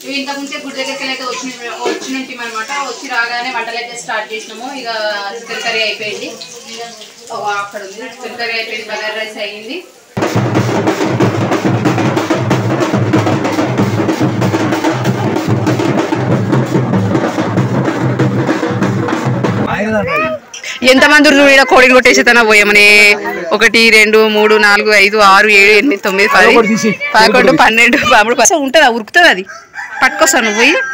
ఇవి ఇంతకుముందే గుడి దగ్గరికి అయితే వచ్చినట్టు అనమాట. వచ్చి రాగానే వంటలు అయితే స్టార్ట్ చేసినాము. ఇక చికెన్ కర్రీ అయిపోయింది, అక్కడ ఉంది చికెన్ కర్రీ అయిపోయింది, బగారా రైస్ అయ్యింది. ఎంతమంది ఇక్కడ కోడిని కొట్టేసి తన పోయామని 1 2 3 4 5 6 7 8 9 10 11 12 13 ఉంటుందా ఉరుకుతుంది అది పట్టుకొస్తాను నువ్వు పోయి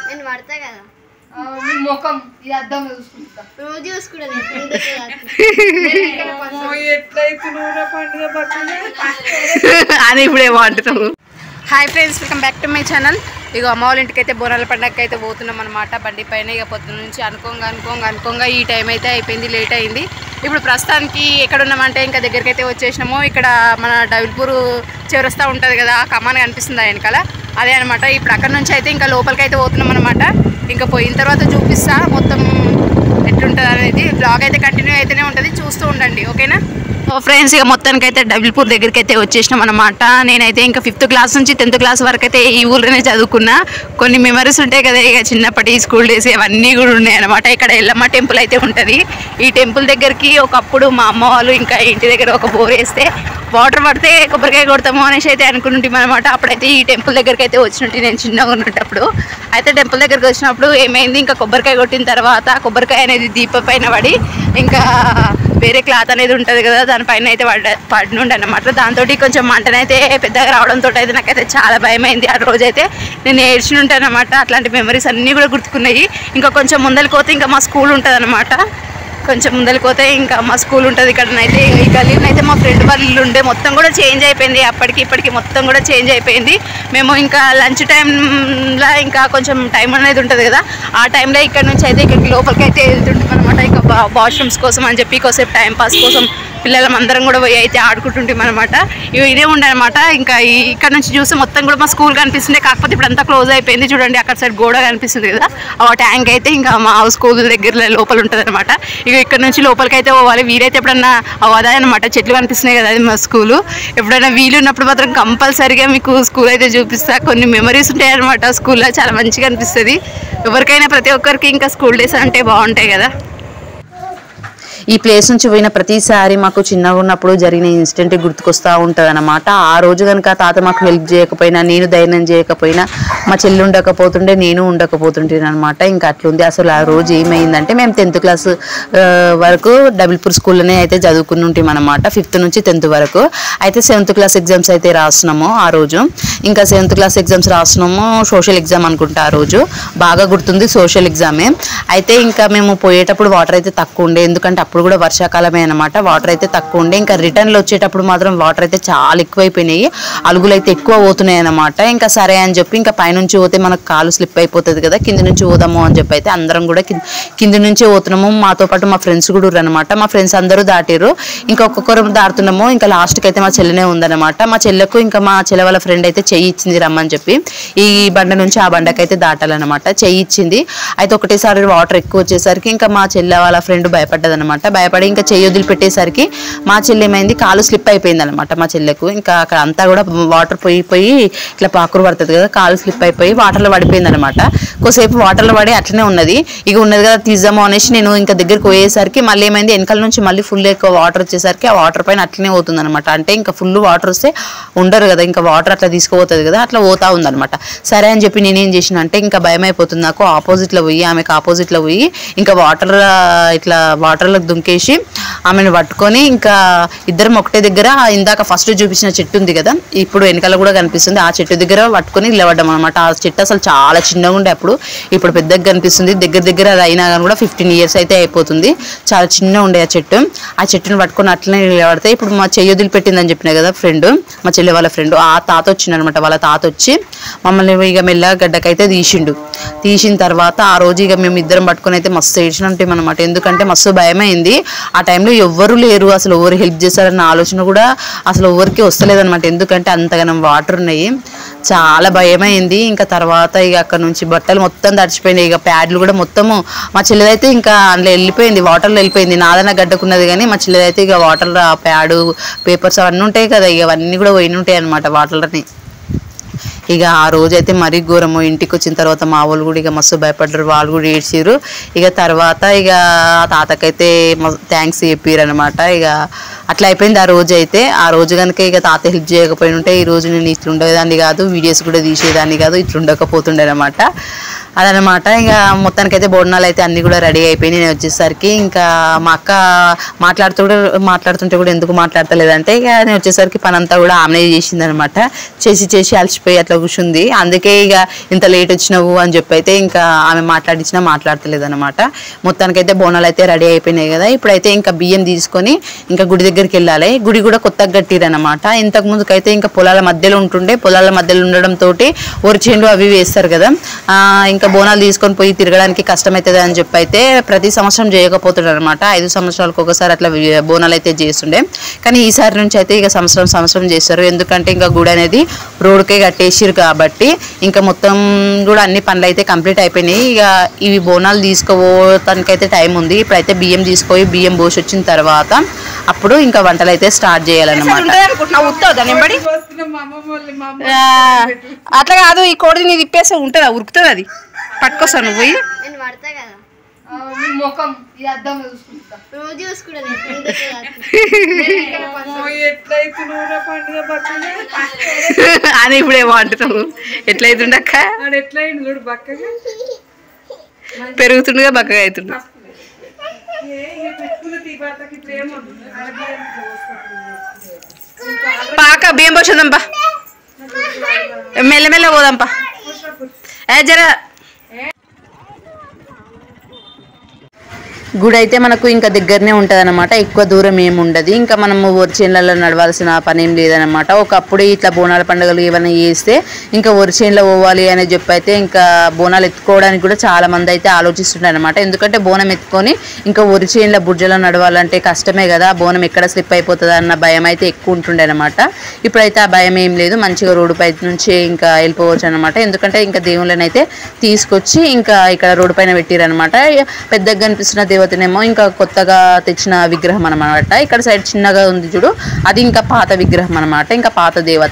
అని ఇప్పుడేమో అంటున్నావు. Hi friends, welcome back to my channel. ఇక అమ్మ వాళ్ళ ఇంటికి అయితే బోనాల పండగకి అయితే పోతున్నాం అనమాట. బండి పైన ఇక పొద్దున్న నుంచి అనుకోంగా ఈ టైం అయితే అయిపోయింది, లేట్ అయింది. ఇప్పుడు ప్రస్తుతానికి ఎక్కడ ఉన్నామంటే ఇంకా దగ్గరికి అయితే వచ్చేసినాము. ఇక్కడ మన డబుల్పూర్ చివరస్తా ఉంటుంది కదా, కమాన్ కనిపిస్తుంది వెనకాల, అదే అనమాట. ఇప్పుడు అక్కడ నుంచి అయితే ఇంకా లోపలికి అయితే పోతున్నాం అనమాట. ఇంకా పోయిన తర్వాత చూపిస్తా మొత్తం ఎట్లుంటుంది అనేది. బ్లాగ్ అయితే కంటిన్యూ అయితేనే ఉంటుంది, చూస్తూ ఉండండి, ఓకేనా. ఫ్రెండ్స్, ఇక మొత్తానికి అయితే డబుల్పూర్ దగ్గరికి అయితే వచ్చేసినాం అనమాట. నేనైతే ఇంకా 5th క్లాస్ నుంచి 10th క్లాస్ వరకు అయితే ఈ ఊళ్ళోనే చదువుకున్నా. కొన్ని మెమరీస్ ఉంటాయి కదా ఇక చిన్నప్పటి స్కూల్ డేస్, అవన్నీ కూడా ఉన్నాయి అనమాట. ఇక్కడ ఎల్లమ్మ టెంపుల్ అయితే ఉంటుంది. ఈ టెంపుల్ దగ్గరికి ఒకప్పుడు మా అమ్మ వాళ్ళు ఇంకా ఇంటి దగ్గర ఒక బోర్ వేస్తే వాటర్ పడితే కొబ్బరికాయ కొడతాము అనేసి అయితే అనుకుంటుంటాం అనమాట. అప్పుడైతే ఈ టెంపుల్ దగ్గరికి అయితే వచ్చినట్టు నేను చిన్నగా ఉన్నప్పుడు అయితే టెంపుల్ దగ్గరికి వచ్చినప్పుడు ఏమైంది, ఇంకా కొబ్బరికాయ కొట్టిన తర్వాత కొబ్బరికాయ అనేది దీపం పైన పడి ఇంకా వేరే క్లాత్ అనేది ఉంటుంది కదా, దానిపైన అయితే పడినుండి అనమాట. దాంతో కొంచెం మంటనైతే పెద్దగా రావడంతో అయితే నాకైతే చాలా భయమైంది. ఆ రోజైతే నేను ఏడ్చినుంటాను అనమాట. అట్లాంటి మెమరీస్ అన్నీ కూడా గుర్తుకున్నాయి. ఇంకా కొంచెం ముందరికి పోతే ఇంకా మా స్కూల్ ఉంటుంది అనమాట. కొంచెం ముందరికి పోతే ఇంకా మా స్కూల్ ఉంటుంది. ఇక్కడనైతే ఈ గల్లీనైతే మా ఫ్రెండ్ వాళ్ళ ఇల్లు ఉండే, మొత్తం కూడా చేంజ్ అయిపోయింది. అప్పటికి ఇప్పటికి మొత్తం కూడా చేంజ్ అయిపోయింది. మేము ఇంకా లంచ్ టైంలో ఇంకా కొంచెం టైం అనేది ఉంటుంది కదా, ఆ టైంలో ఇక్కడ నుంచి అయితే ఇక్కడికి లోపలికి అయితే వెళ్తుంటాం అనమాట. ఇంకా వాష్రూమ్స్ కోసం అని చెప్పి కొద్దిసేపు టైంపాస్ కోసం పిల్లలం అందరం కూడా పోయి అయితే ఆడుకుంటుంటాం అనమాట. ఇదే ఉండే అనమాట. ఇంకా ఇక్కడ నుంచి చూస్తే మొత్తం కూడా మా స్కూల్ కనిపిస్తుంది. కాకపోతే ఇప్పుడు అంతా క్లోజ్ అయిపోయింది. చూడండి అక్కడ సైడ్ గోడ కనిపిస్తుంది కదా, ఆ ట్యాంక్ అయితే ఇంకా మా స్కూల్ దగ్గర లోపల ఉంటుంది అనమాట. ఇక ఇక్కడ నుంచి లోపలికి అయితే పోవాలి. వీరైతే ఎప్పుడన్నా అదే అనమాట, చెట్లు కనిపిస్తున్నాయి కదా, అది మా స్కూలు. ఎప్పుడైనా వీలు ఉన్నప్పుడు మాత్రం కంపల్సరీగా మీకు స్కూల్ అయితే చూపిస్తా. కొన్ని మెమరీస్ ఉంటాయి అనమాట స్కూల్లో, చాలా మంచిగా అనిపిస్తుంది. ఎవరికైనా ప్రతి ఒక్కరికి ఇంకా స్కూల్ డేస్ అంటే బాగుంటాయి కదా. ఈ ప్లేస్ నుంచి పోయిన ప్రతిసారి మాకు చిన్నగా ఉన్నప్పుడు జరిగిన ఇన్సిడెంట్ గుర్తుకొస్తూ ఉంటుంది అనమాట. ఆ రోజు కనుక తాత మాకు హెల్ప్ చేయకపోయినా, నేను ధైర్యం చేయకపోయినా, మా చెల్లి ఉండకపోతుండే, నేను ఉండకపోతుంటాను అనమాట. ఇంకా అట్లుంది. అసలు ఆ రోజు ఏమైందంటే, మేము 10th క్లాస్ వరకు డబుల్పూర్ స్కూల్లోనే అయితే చదువుకుని ఉంటాం అనమాట. 5th నుంచి 10th వరకు. అయితే 7th క్లాస్ ఎగ్జామ్స్ అయితే రాస్తున్నాము ఆ రోజు. ఇంకా 7th క్లాస్ ఎగ్జామ్స్ రాస్తున్నాము, సోషల్ ఎగ్జామ్ అనుకుంటా ఆ రోజు, బాగా గుర్తుంది, సోషల్ ఎగ్జామే. అయితే ఇంకా మేము పోయేటప్పుడు వాటర్ అయితే తక్కువ ఉండే, ఎందుకంటే అప్పుడు కూడా వర్షాకాలమే అనమాట. వాటర్ అయితే తక్కువ ఉండే. ఇంకా రిటర్న్లో వచ్చేటప్పుడు మాత్రం వాటర్ అయితే చాలా ఎక్కువైపోయినాయి, అలుగులు అయితే ఎక్కువ పోతున్నాయి అనమాట. ఇంకా సరే అని చెప్పి ఇంకా పైనుంచి పోతే మనకు కాలు స్లిప్ అయిపోతుంది కదా, కింద నుంచి పోదాము అని చెప్పి అయితే అందరం కూడా కింద నుంచే పోతున్నాము. మాతో పాటు మా ఫ్రెండ్స్ కూడా అనమాట. మా ఫ్రెండ్స్ అందరూ దాటిరు, ఇంకా ఒక్కొక్కరు దాటుతున్నాము. ఇంకా లాస్ట్కి అయితే మా చెల్లెనే ఉందన్నమాట. మా చెల్లెకు ఇంకా మా చెల్లె వాళ్ళ ఫ్రెండ్ అయితే చెయ్యి ఇచ్చింది రమ్మని చెప్పి, ఈ బండ నుంచి ఆ బండకి అయితే దాటాలన్నమాట. చెయ్యి ఇచ్చింది. అయితే ఒకటేసారి వాటర్ ఎక్కువ వచ్చేసరికి ఇంకా మా చెల్లె వాళ్ళ ఫ్రెండ్ భయపడ్డదనమాట. భయపడి ఇంకా చెయ్యి వదిలిపెట్టేసరికి మా చెల్లి ఏమైంది, కాలు స్లిప్ అయిపోయింది అనమాట మా చెల్లెకు. ఇంకా అక్కడ అంతా కూడా వాటర్ పోయి ఇట్లా పాకురు పడుతుంది కదా, కాలు స్లిప్ అయిపోయి వాటర్లో పడిపోయింది అనమాట. కొద్దిసేపు వాటర్లో పడి అట్లనే ఉన్నది. ఇక ఉన్నది కదా తీద్దాము అనేసి నేను ఇంకా దగ్గరికి పోయేసరికి మళ్ళీ ఏమైంది, వెనకాల నుంచి మళ్ళీ ఫుల్ ఎక్కువ వాటర్ వచ్చేసరికి ఆ వాటర్ పైన అట్లనే పోతుంది అనమాట. అంటే ఇంకా ఫుల్ వాటర్ వస్తే ఉండరు కదా, ఇంకా వాటర్ అట్లా తీసుకుపోతుంది కదా, అట్లా పోతా ఉందనమాట. సరే అని చెప్పి నేనేం చేసిన అంటే, ఇంకా భయం అయిపోతుంది నాకు, ఆపోజిట్లో పోయి ఆమెకు ఆపోజిట్లో పోయి ఇంకా వాటర్లో దుంకేసి ఆమెను పట్టుకొని ఇంకా ఇద్దరం ఒకటే దగ్గర, ఇందాక ఫస్ట్ చూపించిన చెట్టు ఉంది కదా, ఇప్పుడు వెనకాల కూడా కనిపిస్తుంది, ఆ చెట్టు దగ్గర పట్టుకొని నిలబడ్డాం అనమాట. ఆ చెట్టు అసలు చాలా చిన్నగా ఉండే అప్పుడు, ఇప్పుడు పెద్దగా కనిపిస్తుంది. దగ్గర అది అయినా కానీ కూడా 15 years అయితే అయిపోతుంది. చాలా చిన్న ఉండే ఆ చెట్టును పట్టుకొని అట్లనే నిలబడితే, ఇప్పుడు మా చెయ్యి వదిలిపెట్టిందని చెప్పిన కదా ఫ్రెండ్, మా చెల్లి వాళ్ళ ఫ్రెండ్, ఆ తాత వచ్చిందనమాట. వాళ్ళ తాత వచ్చి మమ్మల్ని ఇక మెల్లగా గడ్డకైతే తీసిన తర్వాత ఆ రోజు ఇక మేము ఇద్దరం పట్టుకొని అయితే మస్తు ఏడ్చినట్టు అనమాట. ఎందుకంటే మస్తు భయమైంది. ఆ టైంలో ఎవ్వరు లేరు, అసలు ఎవరు హెల్ప్ చేస్తారన్న ఆలోచన కూడా అసలు ఎవరికి వస్తలేదనమాట. ఎందుకంటే అంతగానం వాటర్ ఉన్నాయి, చాలా భయమైంది. ఇంకా తర్వాత ఇక అక్కడ నుంచి బట్టలు మొత్తం తడిచిపోయినాయి. ఇక ప్యాడ్లు కూడా మొత్తము మా చెల్లెదైతే ఇంకా అందులో వెళ్ళిపోయింది, వాటర్లో వెళ్ళిపోయింది. నాదన గడ్డకున్నది కానీ మా చెల్లెదైతే ఇక వాటర్లో ప్యాడు, పేపర్స్ అవన్నీ ఉంటాయి కదా, ఇక అవన్నీ కూడా పోయి ఉంటాయి అనమాట వాటర్లని. ఇక ఆ రోజైతే మరీ ఘోరము. ఇంటికి వచ్చిన తర్వాత మా వాళ్ళు కూడా ఇక మస్తు భయపడ్డారు, వాళ్ళు కూడా ఏడ్చారు. ఇక తర్వాత ఇక తాతకైతే థ్యాంక్స్ చెప్పారు అనమాట. ఇక అట్లా అయిపోయింది ఆ రోజు అయితే. ఆ రోజు కనుక ఇక తాత హెల్ప్ చేయకపోయి ఉంటే ఈ రోజు నేను ఇట్లా ఉండేదాన్ని కాదు, వీడియోస్ కూడా తీసేదాన్ని కాదు, ఇట్లా ఉండకపోతుండే అనమాట. అదనమాట. ఇక మొత్తానికైతే బోనాలు అయితే అన్నీ కూడా రెడీ అయిపోయినాయి. నేను వచ్చేసరికి ఇంకా మా అక్క మాట్లాడుతుంటే కూడా ఎందుకు మాట్లాడతలేదంటే ఇక నేను వచ్చేసరికి పని అంతా కూడా ఆమె చేసింది అనమాట. చేసి అలసిపోయి అట్లా కూర్చుంది. అందుకే ఇక ఇంత లేట్ వచ్చినావు అని చెప్పి అయితే ఇంకా ఆమె మాట్లాడతలేదు అనమాట. మొత్తానికైతే బోనాలు అయితే రెడీ అయిపోయినాయి కదా. ఇప్పుడైతే ఇంకా బియ్యం తీసుకొని ఇంకా గుడి దగ్గరికి వెళ్ళాలి. గుడి కూడా కొత్తగా కట్టిరనమాట. ఇంతకు ముందుకైతే ఇంకా పొలాల మధ్యలో ఉంటుండే, పొలాల మధ్యలో ఉండడంతో వరి చేనులు అవి వేస్తారు కదా. ఇంకా బోనాలు తీసుకొని పోయి తిరగడానికి కష్టమవుతుంది అని చెప్పి అయితే ప్రతి సంవత్సరం చేయకపోతుండే అనమాట. 5 సంవత్సరాలకు ఒకసారి అట్లా బోనాలు అయితే చేస్తుండే. కానీ ఈసారి నుంచి అయితే ఇక సంవత్సరం చేస్తారు. ఎందుకంటే ఇంకా గుడి అనేది రోడ్కే కట్టేసారు కాబట్టి ఇంకా మొత్తం కూడా అన్ని పనులు అయితే కంప్లీట్ అయిపోయినాయి. ఇక ఇవి బోనాలు తీసుకోవటానికైతే టైం ఉంది. ఇప్పుడైతే బియ్యం పోసి వచ్చిన తర్వాత అప్పుడు ఇంకా వంటలు అయితే స్టార్ట్ చేయాలన్నమాట. అట్లా కాదు, ఈ కోడి నీ తిప్పేస్తే ఉంటుందా, ఉరుకుతుంది, అది పట్టుకొస్తాను నువ్వు పోయి. అని ఇప్పుడు ఏమో అంటున్నావు. ఎట్లయితుండక్క, పెరుగుతుండగా బక్కగా అవుతుండ. పాక బియ్యం పోసేద్దాంపా, మెల్లమెల్ల పోదాంపా. జర గుడి అయితే మనకు ఇంకా దగ్గరనే ఉంటుంది అనమాట. ఎక్కువ దూరం ఏమి ఉండదు. ఇంకా మనము వరిచేనులలో నడవాల్సిన పని ఏం లేదనమాట. ఒకప్పుడు ఇట్లా బోనాల పండుగలు ఏమైనా చేస్తే ఇంకా వరిచేనులో పోవాలి అని చెప్పి అయితే ఇంకా బోనాలు ఎత్తుకోవడానికి కూడా చాలా మంది అయితే ఆలోచిస్తుంటారు అనమాట. ఎందుకంటే బోనం ఎత్తుకొని ఇంకా వరిచేనుల బుర్జలో నడవాలంటే కష్టమే కదా, బోనం ఎక్కడ స్లిప్ అయిపోతుంది అన్న భయం అయితే ఎక్కువ ఉంటుండే అనమాట. ఇప్పుడైతే ఆ భయం ఏం లేదు, మంచిగా రోడ్డు పై నుంచి ఇంకా వెళ్ళిపోవచ్చు అనమాట. ఎందుకంటే ఇంకా దేవుళ్ళని అయితే తీసుకొచ్చి ఇంకా ఇక్కడ రోడ్డు పైన పెట్టిరనమాట. పెద్దగా కనిపిస్తున్న దేవతనేమో ఇంకా కొత్తగా తెచ్చిన విగ్రహం అనమాట. ఇక్కడ సైడ్ చిన్నగా ఉంది చూడు, అది ఇంకా పాత విగ్రహం అనమాట. ఇంకా పాత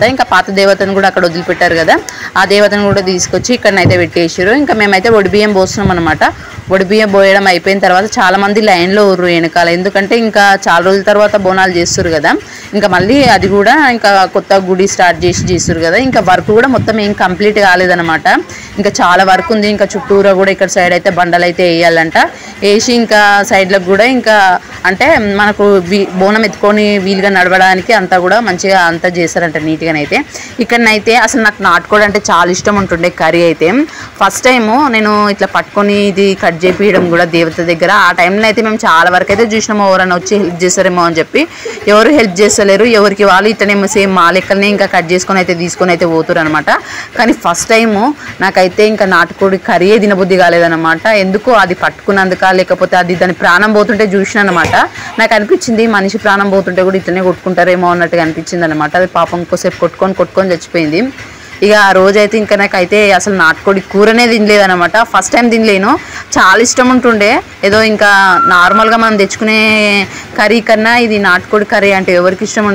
దేవతను కూడా అక్కడ వదిలిపెట్టారు కదా, ఆ దేవతను కూడా తీసుకొచ్చి ఇక్కడనైతే పెట్టేసారు. ఇంకా మేమైతే ఒడిబియ్యం పోస్తున్నాం అనమాట. ఒడిబియ్యం పోయడం అయిపోయిన తర్వాత చాలా మంది లైన్లో ఊర్రు వెనకాల. ఎందుకంటే ఇంకా చాలా రోజుల తర్వాత బోనాలు చేస్తారు కదా, ఇంకా మళ్ళీ అది కూడా ఇంకా కొత్త గుడి స్టార్ట్ చేస్తారు కదా. ఇంకా వర్క్ కూడా మొత్తం ఏం కంప్లీట్ కాలేదనమాట. ఇంకా చాలా వర్క్ ఉంది. ఇంకా చుట్టూరా కూడా ఇక్కడ సైడ్ అయితే బండలు అయితే వేయాలంట. వేసి ఇంకా సైడ్లకు కూడా ఇంకా అంటే మనకు బోనం ఎత్తుకొని వీలుగా నడవడానికి అంతా కూడా మంచిగా అంతా చేస్తారంట నీట్గానైతే. ఇక్కడనైతే అసలు నాకు నాటుకోడి అంటే చాలా ఇష్టం ఉంటుండే కర్రీ అయితే. ఫస్ట్ టైము నేను ఇట్లా పట్టుకొని ఇది కట్ చేపియడం కూడా దేవత దగ్గర. ఆ టైంలో అయితే మేము చాలా వరకు అయితే చూసినాము, ఎవరైనా వచ్చి హెల్ప్ చేస్తారేమో అని చెప్పి. ఎవరు హెల్ప్ చేస్తలేరు, ఎవరికి వాళ్ళు ఇట్లనేమో సేమ్ మా లెక్కలనే ఇంకా కట్ చేసుకొని అయితే తీసుకొని అయితే పోతారు అనమాట. కానీ ఫస్ట్ టైము నాకైతే ఇంకా నాటుకోడి కర్రీయే తినబుద్ధి కాలేదన్నమాట. ఎందుకు అది పట్టుకున్నందుక లేకపోతే అది దాని ప్రాణం పోతుంటే చూసిన అనమాట. నాకు అనిపించింది మనిషి ప్రాణం పోతుంటే కూడా ఇట్లనే కొట్టుకుంటారేమో అన్నట్టుగా అనిపించింది అనమాట. అది పాపం ఇంకోసేపు కొట్టుకొని చచ్చిపోయింది. ఇక ఆ రోజైతే ఇంకా నాకైతే అసలు నాటుకోడి కూరనే తినలేదనమాట. ఫస్ట్ టైం తినలేను, చాలా ఇష్టం ఉంటుండే. ఏదో ఇంకా నార్మల్గా మనం తెచ్చుకునే కర్రీ కన్నా ఇది నాటుకోడి కర్రీ అంటే ఎవరికి ఇష్టం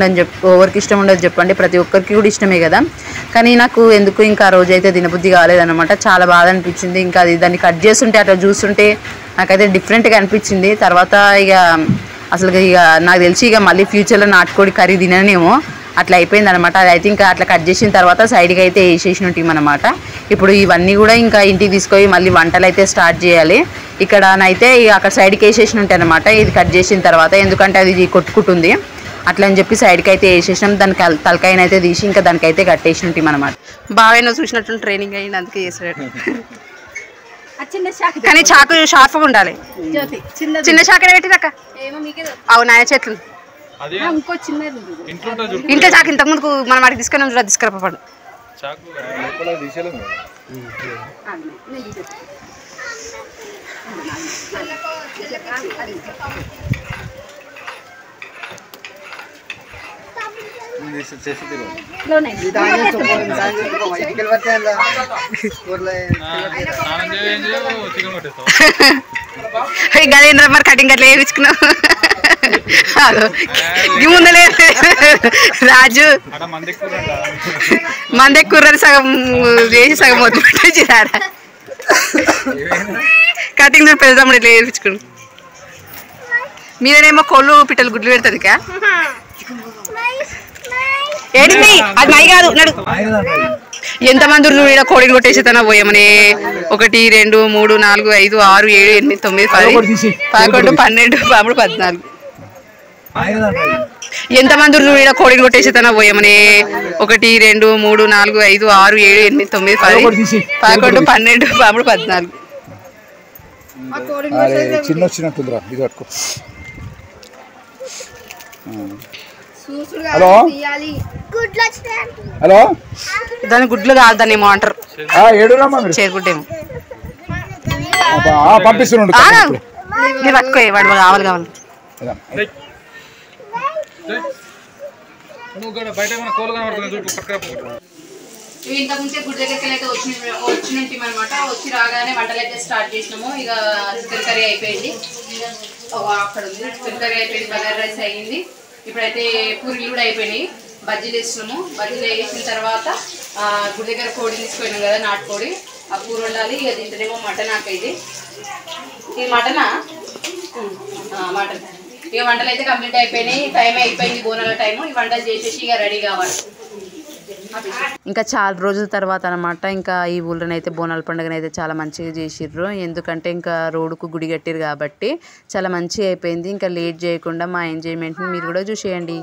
ఉండదు చెప్పండి, ప్రతి ఒక్కరికి కూడా ఇష్టమే కదా. కానీ నాకు ఎందుకు ఇంకా ఆ రోజైతే తినబుద్ధి కాలేదనమాట. చాలా బాధ అనిపించింది. ఇంకా అది దాన్ని కట్ చేస్తుంటే అట్లా చూస్తుంటే నాకైతే డిఫరెంట్గా అనిపించింది. తర్వాత ఇక అసలు ఇక నాకు తెలిసి ఇక మళ్ళీ ఫ్యూచర్లో నాటుకోడి కర్రీ తిననేమో, అట్లా అయిపోయింది అనమాట. అది అయితే ఇంకా అట్లా కట్ చేసిన తర్వాత సైడ్కి అయితే వేసేసినట్టు అనమాట. ఇప్పుడు ఇవన్నీ కూడా ఇంకా ఇంటికి తీసుకొని మళ్ళీ వంటలు అయితే స్టార్ట్ చేయాలి. ఇక్కడనైతే అక్కడ సైడ్కి వేసేసినట్టు అనమాట ఇది కట్ చేసిన తర్వాత, ఎందుకంటే అది కొట్టుకుంటుంది అట్లా అని చెప్పి సైడ్కి అయితే వేసేసినాం. దానికి తలకాయనైతే తీసి ఇంకా దానికైతే కట్టేసినట్టు అనమాట. బాగా చూసినట్టు ట్రైనింగ్ అయ్యింది, అందుకే చేసాడు. కానీ చాకు షార్ప్గా ఉండాలి. చిన్న చాకనే పెట్టినాక అవును ఆయన చేతులు ఇంట్లో చాకు ఇంతకు ముందుకు మనం వాటికి తీసుకొని తీసుకురాపడు. గదేంద్ర మరి కటింగ్ అట్లా వేయించుకున్నావు. ముందలే రాజు మందే కుర్రని సగం వేసి సగం మొత్తం పెట్టించినారా కటింగ్ పెడదాం ఇట్లా వేయించుకుని మీదనేమో కోళ్ళు పిట్టలు గుడ్లు పెడుతుంది కా ఏడింది అది మై కాదు నడు ఎంతమంది ఈడ కోడిని కొట్టేసి తన పోయామని 1 2 3 4 5 6 7 8 9 10 11 12 13 14 ఎంతమంది ఈడ కోడిని కొట్టేసి తన పోయామని 1 2 3 4 5 6 7 8 9 10 11 12 13 14 చిన్న వచ్చినట్టుందిరా ఇది పట్టుకో హలో హలో దాని గుడ్లు కాదు దాన్ని ఏమో అంటారు చేరుకుంటేమో పంపిస్తున్నాడు మీరు పట్టుకో వాడు కావాలి ఇంతకుముందే గుడి దగ్గరికి అయితే వచ్చినట్టు అనమాట వచ్చి రాగానే వంటలు అయితే స్టార్ట్ చేసినాము ఇక చికెన్ కర్రీ అయిపోయింది అక్కడ ఉంది చికెన్ కర్రీ అయిపోయింది బగారా రైస్ అయ్యింది ఇప్పుడైతే పూరీలు కూడా అయిపోయినాయి బజ్జీలు వేస్తున్నాము బజ్జీలు వేసిన తర్వాత గుడి దగ్గర కోడి తీసుకుపోయినాం కదా నాటుకోడి ఆ కూర వండాలి ఇక దీంట్లోనేమో మటన్ ఆకైంది ఇది మటనా మటన్ ఇక వంటలు అయితే కంప్లీట్ అయిపోయినాయి టైం అయిపోయింది బోనాల టైము ఈ వంటలు చేసేసి ఇక రెడీ కావాలి ఇంకా చాలా రోజుల తర్వాత అనమాట ఇంకా ఈ ఊళ్ళోనైతే బోనాల పండుగనైతే చాలా మంచిగా చేసిర్రు ఎందుకంటే ఇంకా రోడ్డుకు గుడి కట్టిరు కాబట్టి చాలా మంచిగా అయిపోయింది ఇంకా లేట్ చేయకుండా మా ఎంజాయ్మెంట్ని మీరు కూడా చూసేయండి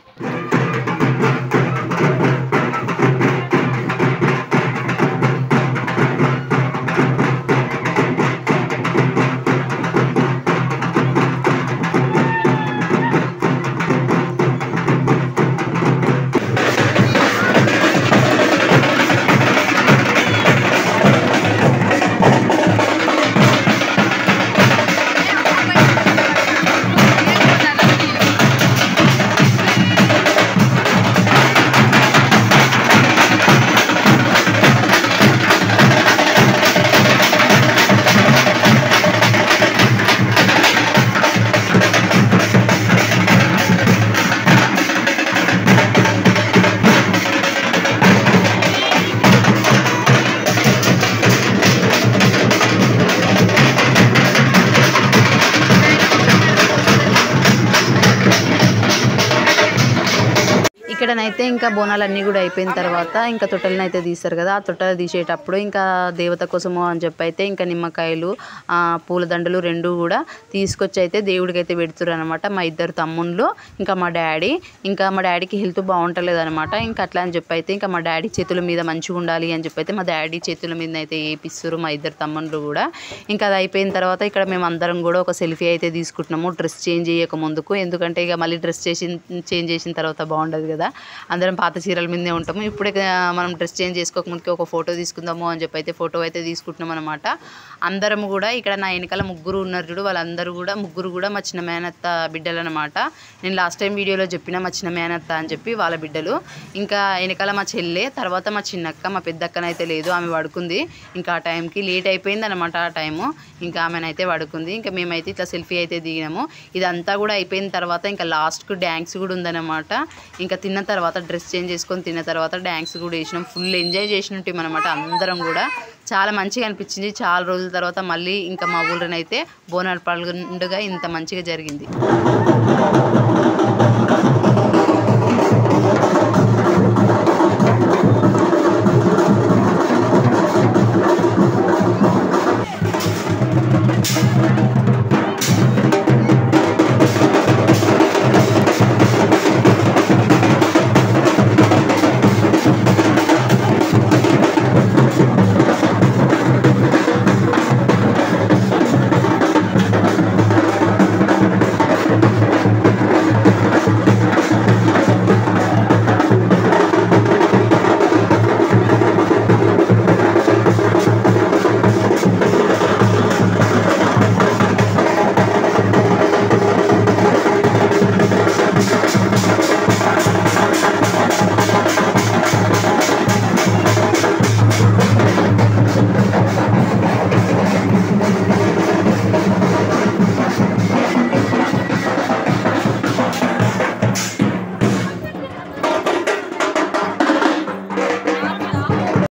ఇక్కడనైతే ఇంకా బోనాలన్నీ కూడా అయిపోయిన తర్వాత ఇంకా తొట్టెలను అయితే తీస్తారు కదా ఆ తొట్టెలు తీసేటప్పుడు ఇంకా దేవత కోసము అని చెప్పి అయితే ఇంకా నిమ్మకాయలు పూలదండలు రెండు కూడా తీసుకొచ్చి అయితే దేవుడికి అయితే పెడుతురు అనమాట మా ఇద్దరు తమ్ముళ్ళు ఇంకా మా డాడీకి హెల్త్ బాగుంటలేదు అనమాట ఇంకా అట్లా అని చెప్పి అయితే ఇంకా మా డాడీ చేతుల మీద మంచిగా ఉండాలి అని చెప్పి అయితే మా డాడీ చేతుల మీద అయితే వేపిస్తారు మా ఇద్దరు తమ్ముళ్ళు కూడా ఇంకా అది అయిపోయిన తర్వాత ఇక్కడ మేము అందరం కూడా ఒక సెల్ఫీ అయితే తీసుకుంటున్నాము డ్రెస్ చేంజ్ చేయక ముందుకు ఎందుకంటే ఇక మళ్ళీ డ్రెస్ చేంజ్ చేసిన తర్వాత బాగుండదు కదా అందరం పాత చీరల మీదే ఉంటాము ఇప్పుడే మనం డ్రెస్ చేంజ్ చేసుకోకముందుకే ఒక ఫోటో తీసుకుందాము అని చెప్పి అయితే ఫోటో అయితే తీసుకుంటున్నాం అనమాట అందరం కూడా ఇక్కడ నా వెనకాల ముగ్గురు ఉన్నారు చూడు వాళ్ళందరూ కూడా ముగ్గురు కూడా మా చిన్న మేనత్త బిడ్డలు అనమాట నేను లాస్ట్ టైం వీడియోలో చెప్పిన మా చిన్న మేనత్త అని చెప్పి వాళ్ళ బిడ్డలు ఇంకా వెనకాల మా చెల్లె తర్వాత మా చిన్నక్క మా పెద్దక్కనైతే లేదు ఆమె పడుకుంది ఇంకా ఆ టైంకి లేట్ అయిపోయింది అనమాట ఆ టైము ఇంకా ఆమెనైతే పడుకుంది ఇంకా మేమైతే ఇట్లా సెల్ఫీ అయితే దిగినాము ఇదంతా కూడా అయిపోయిన తర్వాత ఇంకా లాస్ట్కు డ్యాన్స్ కూడా ఉందన్నమాట ఇంకా తిన్న తర్వాత డ్రెస్ చేంజ్ చేసుకొని తిన్న తర్వాత డ్యాన్స్ కూడా వేసినాం ఫుల్ ఎంజాయ్ చేసినట్టు అనమాట అందరం కూడా చాలా మంచిగా అనిపించింది చాలా రోజుల తర్వాత మళ్ళీ ఇంకా మా ఊళ్ళోనైతే బోనాల పండుగ ఇంత మంచిగా జరిగింది